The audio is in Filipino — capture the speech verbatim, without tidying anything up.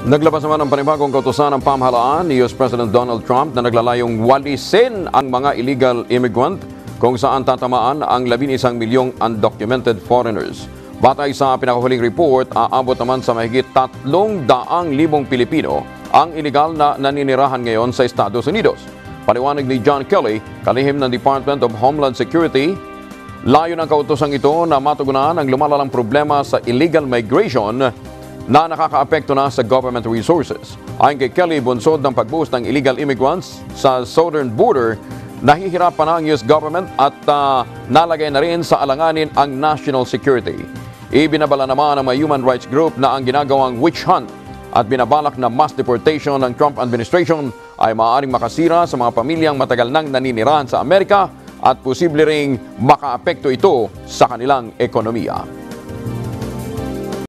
Naglabas naman ng panibagong kautusan ng pamahalaan ni U S President Donald Trump na naglalayong walisin ang mga illegal immigrant kung saan tatamaan ang labing isang milyong undocumented foreigners. Batay sa pinakahuling report, aabot naman sa mahigit tatlong daang libong Pilipino ang illegal na naninirahan ngayon sa Estados Unidos. Paliwanag ni John Kelly, kalihim ng Department of Homeland Security, layo ng kautosang ito na matugunan ang lumalalang problema sa illegal migration na nakakaapekto na sa government resources. Ayon kay Kelly, bunsod ng pagbuhos ng illegal immigrants sa southern border, nahihirapan na ang U S government at uh, nalagay na rin sa alanganin ang national security. Ibinabala naman ng mga human rights group na ang ginagawang witch hunt at binabalak na mass deportation ng Trump administration ay maaaring makasira sa mga pamilyang matagal nang naninirahan sa Amerika at posible ring makaapekto ito sa kanilang ekonomiya.